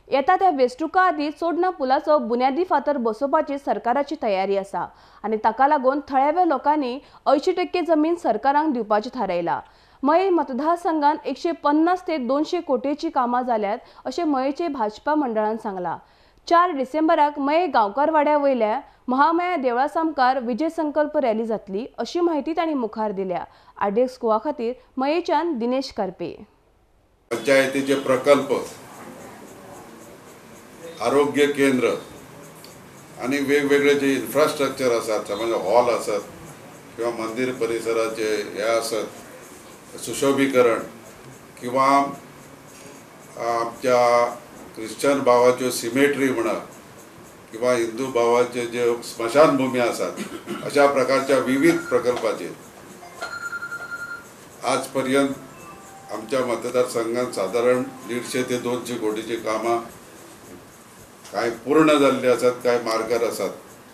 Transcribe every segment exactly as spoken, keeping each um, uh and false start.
येता त्या वेंचणुका आदी चोडणा पुलाचो बुन्यादी फातर बसोवपाची सरकाराची तयारी आसा आनी ताका लागून थळाव्या लोकांनी अंयशीं टक्के जमीन सरकाराक दिवपाची थारायला। मय मतदारसंघात एकशे पन्नास ते दोनशे कोटीची कामां जाल्यात अशें मयचे भाजपा मंडळान सांगला। चार डिसेंबराक मय गांवकारवाड्या वयल्या महामाया देवळा सामकार विजय संकल्प रॅली जातली अशी माहिती तांणी मुखार दिल्या। आरडीएक्स गोवा खातीर मयेच्यान दिनेश करपे। पंचायतीचे प्रकल्प, आरोग्य केंद्र आणि वेगवेगळे जे इन्फ्रास्ट्रक्चर असतात, म्हणजे हॉल असतात किंवा मंदिर परिसराचे हे असतात सुशोभीकरण किंवा आमच्या ख्रिश्चन भावाच्यो सिमेट्री म्हणा किंवा हिंदू भावाचे जे स्मशानभूमी असतात, अशा प्रकारच्या विविध प्रकल्पाचे आजपर्यंत आमच्या मतदारसंघात साधारण दीडशे ते दोनशे कोटीची कामां काय पूर्ण झालेली असतात, काय मार्गार असतात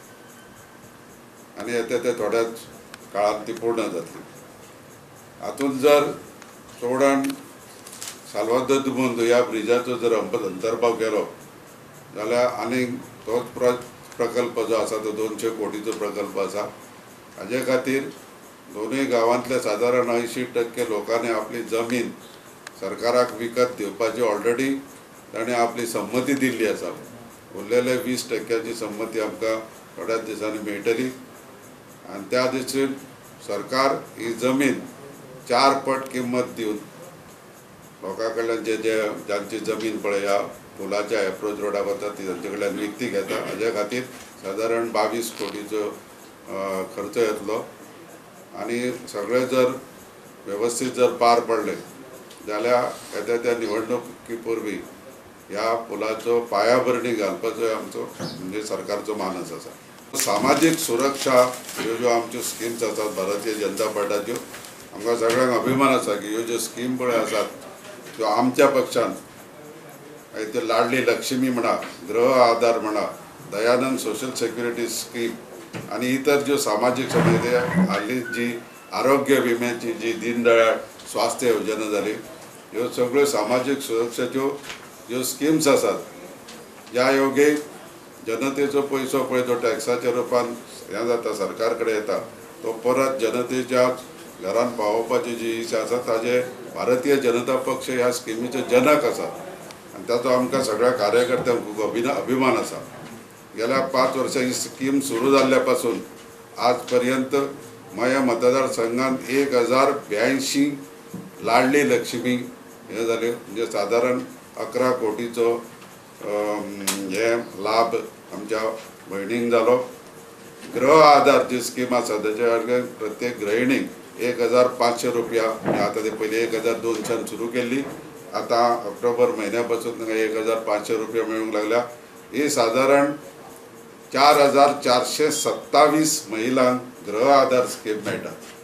आणि येते ते थोड्याच काळात ती पूर्ण जातली। हातून जर चोडण साल्वादोर दु मुंदो ह्या ब्रिजाचो जर अंतर्भाव केलो जाल्यार आनीक तोच प्रकल्प जो आसा तो दोनशे कोटीचो प्रकल्प आसा। हाजे खातीर दोनूय गांवांतल्या साधारण अंयशीं टक्के लोकांनी आपली जमीन सरकाराक विकत दिवपाची ऑलरेडी ताणें आपली संमती दिल्ली आसा। उरलेले वीस टक्क्याची संमती आमकां थोड्याच दिसांनी मेळटली आनी त्या दिसा सरकार ही जमीन चार पट किंमत दिवन लोकां कडल्यान जे जे जांची जमीन पळय ह्या पुलाच्या एप्रोच रोडाक वता ती तांचे कडल्यान विकती घेता। हाज्या खातीर साधारण बावीस कोटीचो खर्च येतलो आनी सगळे जर वेवस्थीत जर पार पडले जाल्यार येता त्या निवडणुकी पूर्वी ह्या पुलाचो पायाभरणी घालपाचो आमचो म्हणजे सरकारचो मानस आसा। सामाजीक सुरक्षा ह्यो ज्यो आमच्यो स्किम्स आसात भारतीय जनता पार्टीच्यो, आमकां सगळ्यांक अभिमान आसा की ह्यो ज्यो स्कीम पळय आसात त्यो आमच्या पक्षान त्यो लाडली लक्ष्मी म्हणा, गृह आधार म्हणा, दयानंद सोशल सेक्युरिटी स्कीम आणि इतर ज्यो सामाजीक सुविधा हाली जी आरोग्य विम्याची जी दीनदयाळ स्वास्थ्य योजना जाली, ह्यो सगळ्यो सामाजीक सुरक्षेच्यो ज्यो स्कीम्स आसात, ह्या योगे जनतेचो पयसो पळय तो टॅक्साच्या रुपान हें जाता सरकार कडेन येता तो परत जनतेच्या घरान पावोवपाची जी इच्छा आसा ताजे भारतीय जनता पक्ष ह्या स्किमीचो जनक आसा आनी ताचो आमकां सगळ्या कार्यकर्त्यांक खूब अभिना अभिमान आसा। गेल्या पांच वर्सां ही स्कीम सुरू जाल्ल्या पासून आज पर्यंत मया मतदारसंघात एक हजार ब्यायंशी लाडली लक्ष्मी हे जाले, म्हणजे साधारण अकरा कोटीचो हे लाभ आमच्या भयणींक जालो। गृह आधार जी स्कीम आसा ताच्या प्रत्येक गृहिणीक एक हजार पांचशे रुपया, आता ते पयलीं एक हजार दोनशान सुरू केल्ली, आता ऑक्टोबर म्हयन्या पासून तांकां एक हजार पांचशे रुपया मेळूंक लागल्या। ही साधारण चार हजार चारशे सत्तावीस महिलांक गृह आधार स्कीम मेळटा।